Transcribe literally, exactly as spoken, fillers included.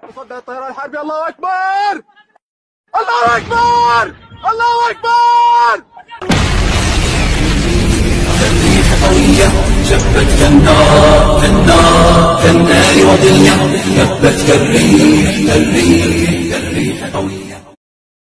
تصدى الطيران الحربي. الله أكبر الله أكبر الله أكبر. الريح قوية شبت كالنار كالنار كالنار وضية، هبت كالريح كالريح كالريح قوية.